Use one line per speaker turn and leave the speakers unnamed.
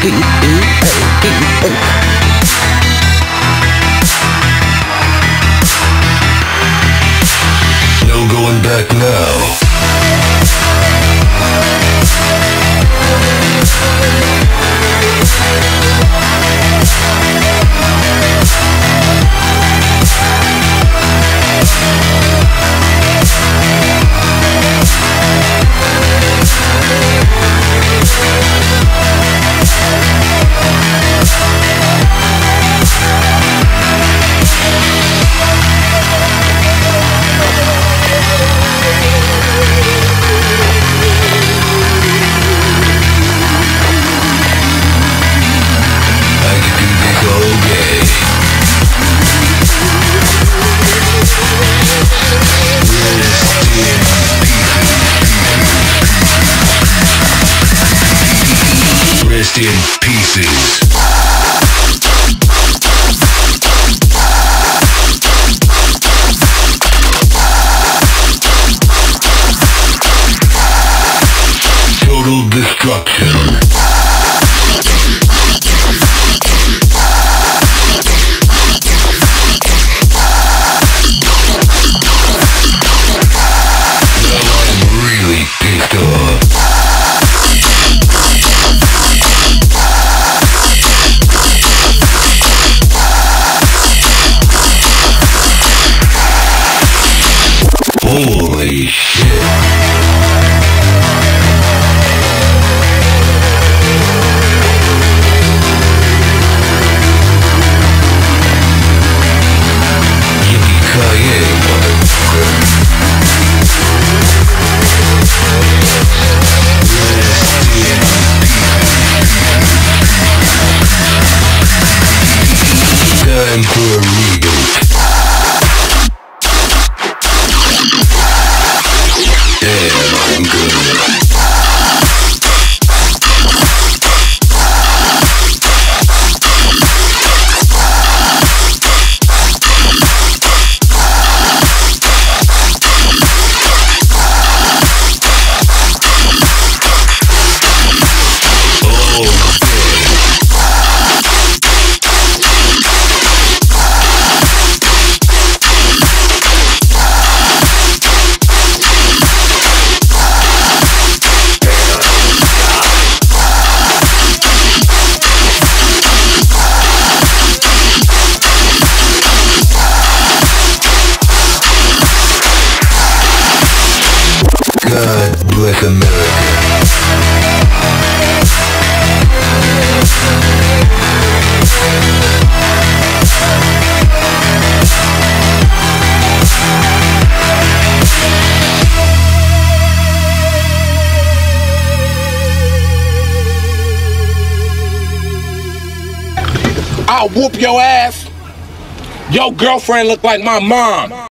No going back now. Rest in pieces. Total destruction. Now I'm really pissed off. Holy shit. Yippee-ki-yay, motherfucker. Time for a reboot. Damn, I'm good. God bless America.
I'll whoop your ass. Your girlfriend look like my mom.